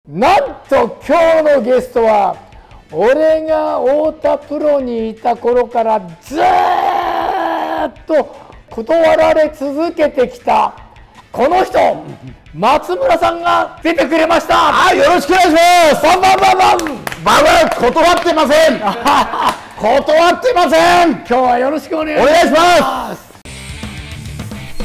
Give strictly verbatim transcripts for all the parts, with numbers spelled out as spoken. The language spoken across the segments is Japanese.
なんと今日のゲストは俺が太田プロにいた頃からずーっと断られ続けてきたこの人、松村さんが出てくれました。 はい、よろしくお願いします。 バンバンバンバンババ断ってません断ってません。 今日はよろしくお願いします。 お願いします。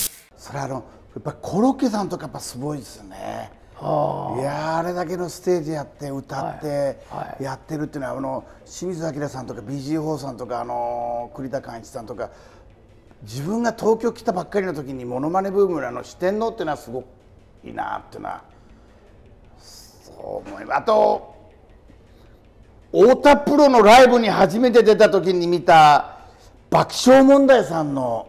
それはあのやっぱコロッケさんとかやっぱすごいですよね。いやあれだけのステージやって歌ってやってるっていうのは、あの清水明さんとか ビージーフォー さんとかあの栗田貫一さんとか、自分が東京来たばっかりの時にモノマネブームのあの四天王っていうのはすごくいいなっていうのはそう思います。あと太田プロのライブに初めて出た時に見た爆笑問題さんの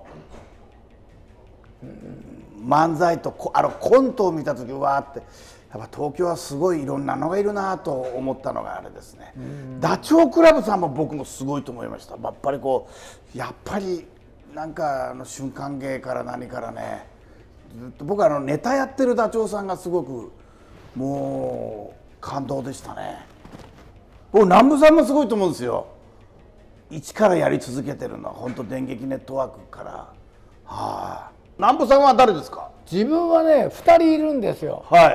漫才とあのコントを見た時わーってやっぱ東京はすごいいろんなのがいるなと思ったのがあれですね。ダチョウ倶楽部さんも僕もすごいと思いました。やっぱりこうやっぱりなんかあの瞬間芸から何からね、ずっと僕はあのネタやってるダチョウさんがすごくもう感動でしたね。僕南部さんもすごいと思うんですよ。一からやり続けてるのは本当電撃ネットワークから。はあ、南部さんは誰ですか？ 自分はねふたりいるんですよ。 はい。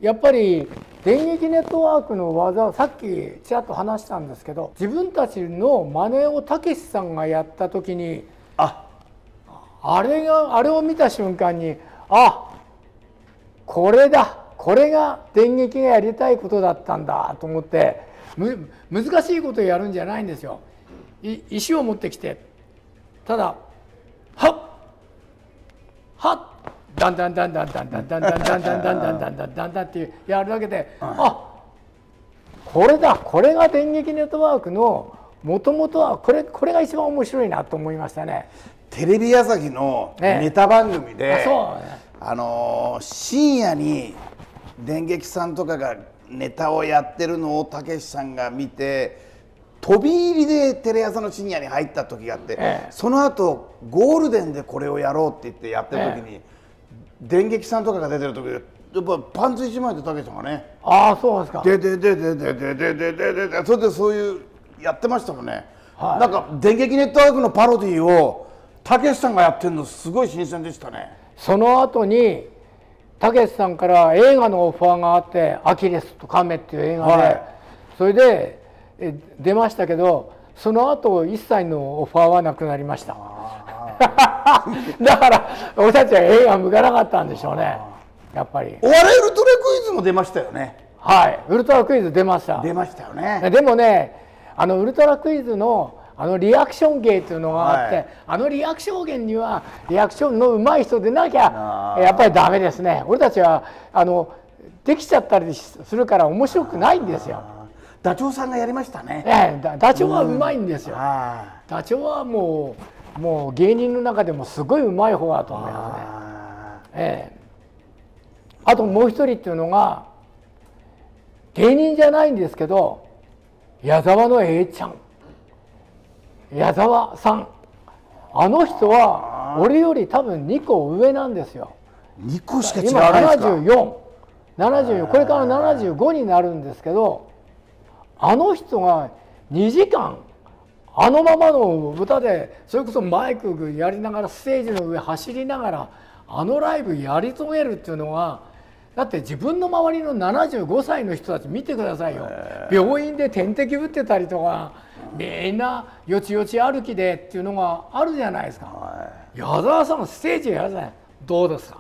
やっぱり電撃ネットワークの技、さっきちらっと話したんですけど、自分たちの真似をたけしさんがやった時に、ああれがあれを見た瞬間に、あこれだ、これが電撃がやりたいことだったんだと思って、む難しいことをやるんじゃないんですよ。い石を持ってきて、ただはっはっだんだんだんだんだんだんだんだんだんだんだんだんだんだんだんだんだんってやるだけで、あこれだ、これが電撃ネットワークのもともとはこれこれが一番面白いなと思いましたね。 テレビ朝日のネタ番組で、 あそうね、 あの深夜に電撃さんとかがネタをやってるのをたけしさんが見て飛び入りでテレ朝の深夜に入った時があって、ええ、その後ゴールデンでこれをやろうって言ってやってる時に、ええ、電撃さんとかが出てる時でやっぱパンツ一枚でたけしさんがね、 ああそうですか、 ででででででででででそれでそういうやってましたもんね。はい、なんか電撃ネットワークのパロディをたけしさんがやってるのすごい新鮮でしたね。 その後にたけしさんから映画のオファーがあって「アキレスとカメ」っていう映画で、はい、それでえ出ましたけど、その後一切のオファーはなくなりました。だから俺たちは映画向かなかったんでしょうね、やっぱり。 お笑いウルトラクイズも出ましたよね。 はい、ウルトラクイズ出ました。 出ましたよね。 でもね、あのウルトラクイズのあのリアクション芸っていうのがあって、はい、あのリアクション芸にはリアクションの上手い人でなきゃやっぱりダメですね。俺たちはあのできちゃったりするから面白くないんですよ。 ダチョウさんがやりましたね。 ええ、ダチョウは上手いんですよ。ダチョウはもうもう芸人の中でもすごい上手い方だと思いますね。ええ、あともう一人っていうのが芸人じゃないんですけど、矢沢の A ちゃん、矢沢さん、あの人は俺より多分にこ上なんですよ。 にこしか違わないですか。 今ななじゅうよん、ななじゅうよん、これからななじゅうごになるんですけど、あの人がにじかんあのままの歌で、それこそマイクやりながらステージの上走りながらあのライブやり遂げるっていうのは、だって自分の周りのななじゅうごさいの人たち見てくださいよ。病院で点滴打ってたりとか、みんなよちよち歩きでっていうのがあるじゃないですか。矢沢さんのステージやるじゃない。どうですか。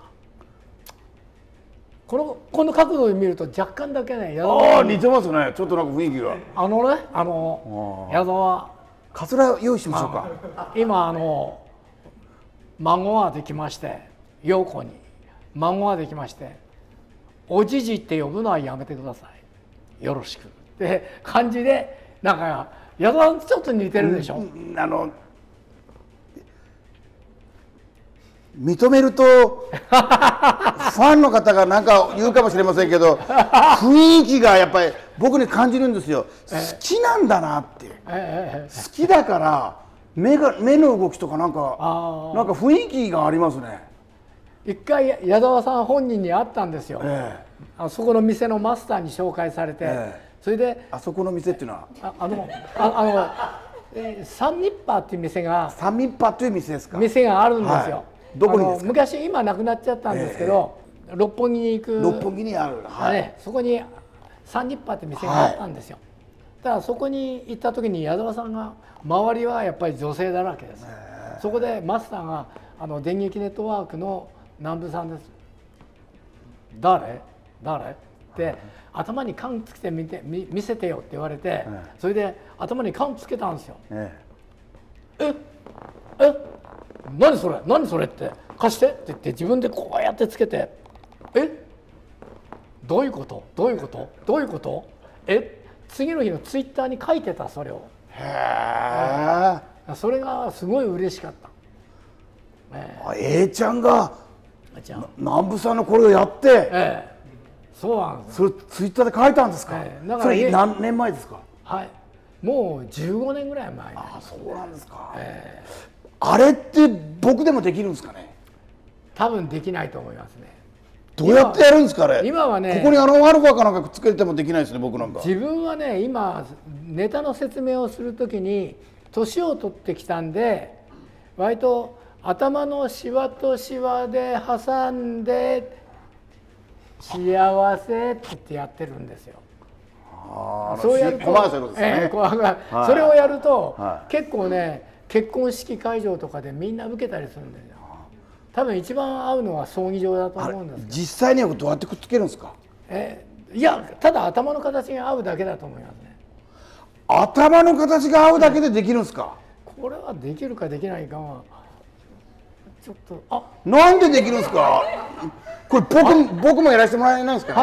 このこの角度で見ると若干だけね、矢沢。 ああ似てますね。ちょっとなんか雰囲気が。 あのね、あの矢沢。 カツラ用意しましょうか。 今あの孫ができまして、陽子に孫ができまして、おじじって呼ぶのはやめてください。よろしくって感じで、なんか矢沢ちょっと似てるでしょ。うん、あの認めるとファンの方が何か言うかもしれませんけど、雰囲気がやっぱり僕に感じるんですよ。好きなんだなって、好きだから目が目の動きとかなんかなんか雰囲気がありますね。 一回矢沢さん本人に会ったんですよ。ええ、 あそこの店のマスターに紹介されて、 ええ、 それであそこの店っていうのはああのああの、えー、サンニッパーっていう店がサンミッパという店ですか。 店があるんですよ、 はい、どこにですか。 昔今なくなっちゃったんですけど、ええ、六本木に行く六本木にある、 はいね、そこにサンニッパーって店があったんですよ、はい、だからそこに行った時に矢沢さんが周りはやっぱり女性だらけです、えー、そこでマスターがあの電撃ネットワークの南部さんです。誰誰って頭に缶つけてみて見見せてよって言われて、ええ、それで頭に缶つけたんですよ。ええ、ええ何それ何それって貸してって言って自分でこうやってつけて、えどういうことどういうことどういうことえ次の日のツイッターに書いてたそれを。へえ、それがすごい嬉しかった。 ええ、A ちゃんが南部さんのこれをやって、ええ、 そうなんです。 それツイッターで書いたんですか。ええ、だからそれ何年前ですか。 はい、もうじゅうごねんぐらい前。 ああ、そうなんですか。ええ、あれって僕でもできるんですかね。 多分できないと思いますね。 どうやってやるんですかね。 今はね、 ここにアロンアルファかなんかくっつけてもできないですね、僕なんか。 自分はね、今ネタの説明をするときに年を取ってきたんで、割と頭のシワとシワで挟んで幸せって言ってやってるんですよ。 あ、そうやるとコマーシャルですね、ええ、はい、それをやると、はい、結構ね結婚式会場とかでみんな受けたりするんですよ。多分一番合うのは葬儀場だと思うんですけど。 実際にはどうやってくっつけるんですか。 えいや、ただ頭の形が合うだけだと思いますね。 頭の形が合うだけでできるんですか。 これはできるかできないかはちょっと、あ、 なんでできるんですか。これ僕僕もやらせてもらえないんですか。 はい。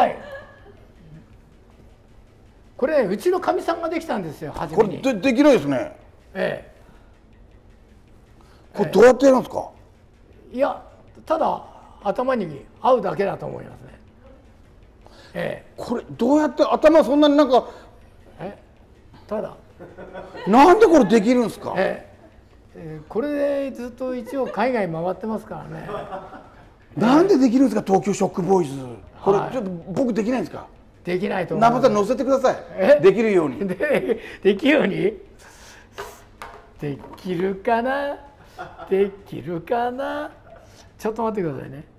これうちのかみさんができたんですよ、初めに。 これ で, できないですね。 ええ。 これどうやってやるんですか。 ええ、いや、ただ頭に合うだけだと思いますね。ええ。 これどうやって頭そんなになんか。 え、ただ。 なんでこれできるんですか。 ええ。これでずっと一応海外回ってますからね。 なんでできるんですか、東京ショックボーイズ。これちょっと僕できないんですか。 できないと思う。 南部さん乗せてください。できるように。 で, できるように。できるかな。できるかな。ちょっと待ってくださいね。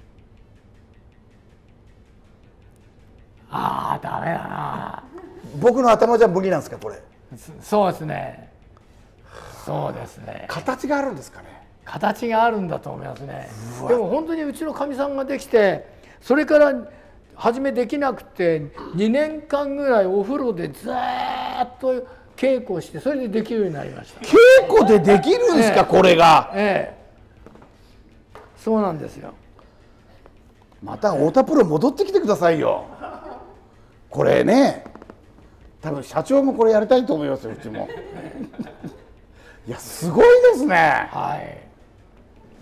ああ、ダメだな。 僕の頭じゃ無理なんですか、これ。 そうですね。そうですね。 形があるんですかね。 形があるんだと思いますね。でも本当にうちのかみさんができて、それから初めできなくてにねんかんぐらいお風呂でずっと稽古して、それでできるようになりました。 稽古でできるんですか、ええ、これが。ええ、そうなんですよ。 また太田プロ戻ってきてくださいよ。これね、多分社長もこれやりたいと思いますよ、うちも。いや、すごいですね。はい。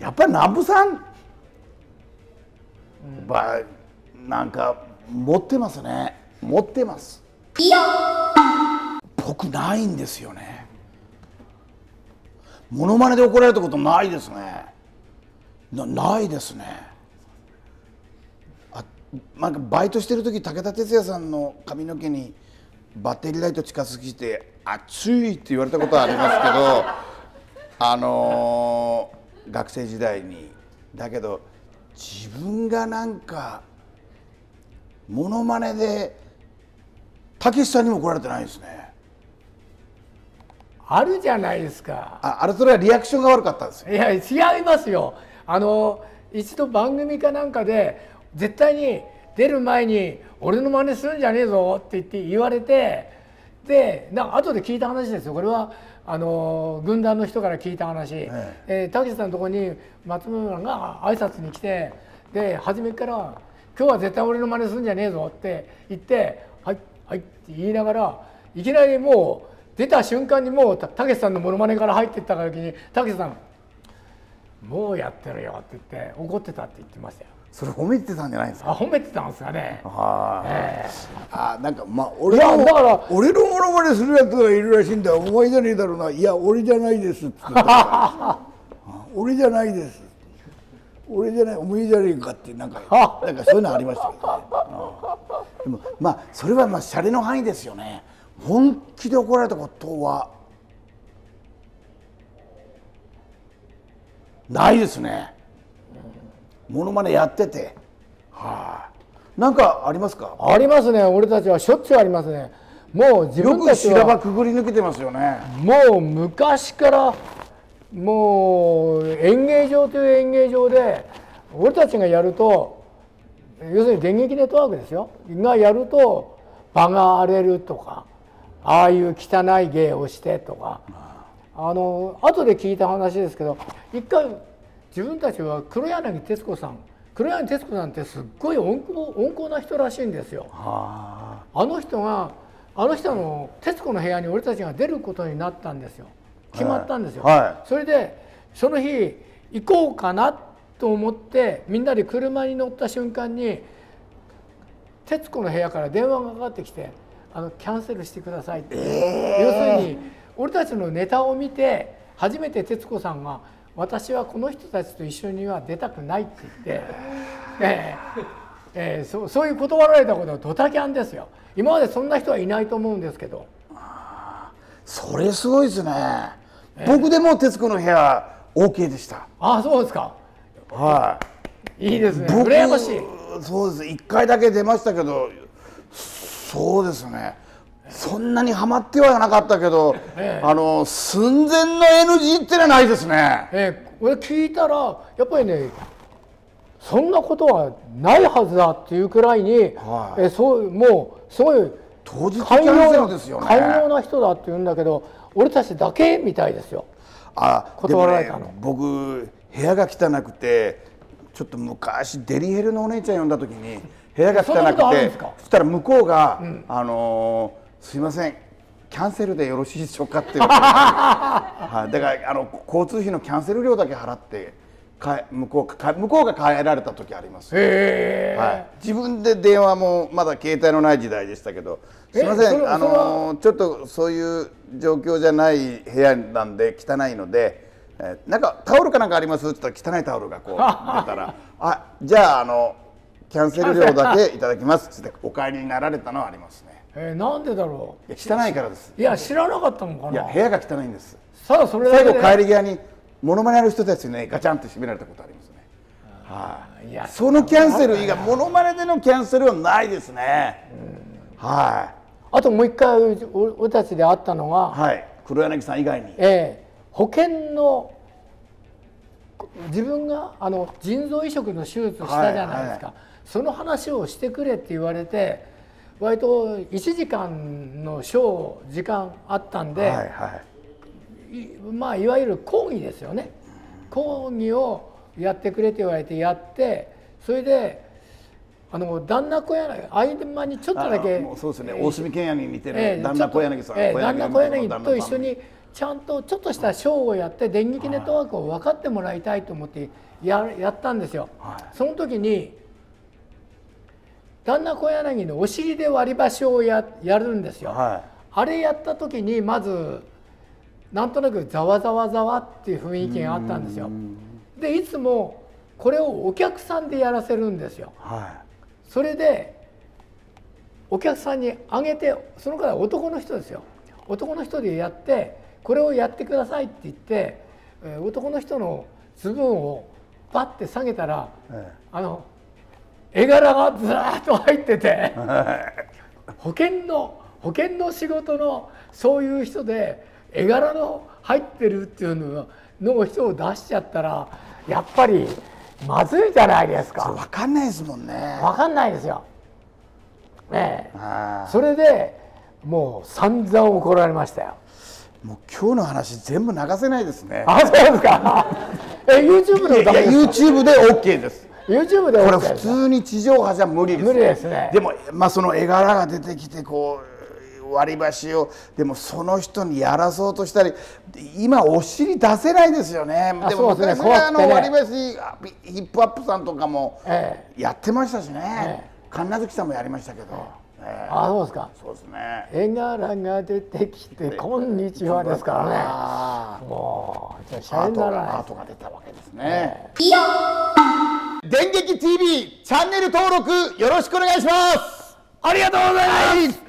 やっぱり南部さん、うん、ばなんか持ってますね。持ってます。僕ないんですよね。モノマネで怒られたことないですね。な、ないですね。あ、なんかバイトしてる時、武田鉄矢さんの髪の毛にバッテリーライト近づきて熱いって言われたことはありますけど。あのー、学生時代に。だけど自分がなんかモノマネでたけしさんにも怒られてないですね。 あるじゃないですか。 あ、あれそれはリアクションが悪かったんですよ。 いや、違いますよ。あの一度番組かなんかで絶対に出る前に俺の真似するんじゃねえぞって言って言われて、でなんか後で聞いた話ですよ。これはあの軍団の人から聞いた話。えええー、たけしさんのところに松村が挨拶に来て、で初めから「今日は絶対俺の真似するんじゃねえぞ」って言って「はいはい」って言いながら、いきなりもう出た瞬間にもうたけしさんのモノマネから入っていった時にたけしさん「もうやってるよ」って言って怒ってたって言ってましたよ。 それ褒めてたんじゃないですか。 あ、褒めてたんですかね。はい。えー、あ、なんかまあ俺のだから俺のモノマネするやつがいるらしいんだ。お前じゃねえだろうな。いや俺じゃないですって言ってた。俺じゃないです。 俺じゃないお前じゃねえかってなんかなんかそういうのありましたけどね。うん、でもまあそれはまあシャレの範囲ですよね。本気で怒られたことはないですね。モノマネやってて、はあ、なんかありますか？ ありますね。俺たちはしょっちゅうありますね。もう自よく分たちは修羅場くぐり抜けてますよね。 もう昔からもう演芸場という演芸場で俺たちがやると、要するに電撃ネットワークですよがやると場が荒れるとか、ああいう汚い芸をしてとか、あの後で聞いた話ですけど、一回自分たちは黒柳徹子さん黒柳徹子さんってすっごい温厚温厚な人らしいんですよ。あの人があの人の『徹子の部屋』に俺たちが出ることになったんですよ。決まったんですよ。 はいはい、 それでその日行こうかなと思ってみんなで車に乗った瞬間に『徹子の部屋』から電話がかかってきて「あのキャンセルしてください」って、えー、要するに俺たちのネタを見て初めて徹子さんが「私はこの人たちと一緒には出たくない」って言って、えーえー、そ, そういう断られたことはドタキャンですよ。今までそんな人はいないと思うんですけど。 それすごいですね。えー、僕でも徹子の部屋 オーケー でした。 ああ、そうですか。 はい。 いいですね。羨ましい。 そうです。一回だけ出ましたけど、そうですね。そんなにハマってはなかったけど、ええ、あの寸前の エヌジー ってのはないですね。 ええ、俺聞いたらやっぱりね、そんなことはないはずだっていうくらいに、はい、えそうもうすごい当日キャンセルですよね。 寛容な人だって言うんだけど、俺たちだけみたいですよ。 あ、 断られたの。 ね、僕部屋が汚くて、ちょっと昔デリヘルのお姉ちゃん呼んだ時に部屋が汚くて、そしたら向こうが、うん、あのー、すいませんキャンセルでよろしいでしょうかって言われてはい、だからあの交通費のキャンセル料だけ払ってか向こうか向こうが帰られた時あります。 へー、 はい、自分で電話もまだ携帯のない時代でしたけど、すいませんあのちょっとそういう状況じゃない部屋なんで汚いので、えー、なんかタオルかなんかありますって言ったら汚いタオルがこう出たらあじゃああのキャンセル料だけいただきますってお帰りになられたのはありますね。 えー、なんでだろう。 いや汚いからです。 いや知らなかったのかな。 いや部屋が汚いんです。 ただそれ最後帰り際にモノマネやる人たちにねガチャンって閉められたことありますね。はい、あ、そのキャンセル以外モノマネでのキャンセルはないですね。うん、はい。 あともう一回俺たちで会ったのが、 はい、黒柳さん以外に、 えー、保険の自分があの腎臓移植の手術したじゃないですか、はいはい、その話をしてくれって言われて割といちじかんのショー時間あったんで、はいはい、いまあいわゆる講義ですよね。講義をやってくれって言われてやって、それであの旦那小柳合間にちょっとだけそうですね、大隅健也に似てる旦那小柳さん、 えー、旦那小柳と一緒にちゃんとちょっとしたショーをやって電撃ネットワークを分かってもらいたいと思ってややったんですよ。はい、その時に旦那小柳のお尻で割り箸を や, やるんですよ。はい、あれやった時にまずなんとなくざわざわざわっていう雰囲気があったんですよ。でいつもこれをお客さんでやらせるんですよ。はい、それでお客さんにあげて、その方は男の人ですよ。男の人でやってこれをやってくださいって言って、えー、男の人のズボンをバッて下げたら、ええ、あの絵柄がずらっと入ってて保険の保険の仕事のそういう人で絵柄の入ってるっていうのの人を出しちゃったらやっぱりまずいじゃないですか。 分かんないですもんね。 分かんないですよ。ねえ、それでもう散々怒られましたよ。 もう今日の話全部流せないですね。 あ、そうですか。え、YouTube でダメですか？ YouTube で オーケー です。 YouTube で オーケーこれ普通に地上波じゃ無理です。 無理ですね。 でもまあその絵柄が出てきてこう割り箸をでもその人にやらそうとしたり、今お尻出せないですよね。でも昔はあの割り箸ヒップアップさんとかもやってましたしね。神奈月さんもやりましたけど。 えーあ、そうですか。 そうですね。 絵柄が出てきてこんにちはですからね。 あもうじゃあシーアートャレにならないがアートが出たわけですね。電撃 ティーブイ チャンネル登録よろしくお願いします。 ありがとうございます。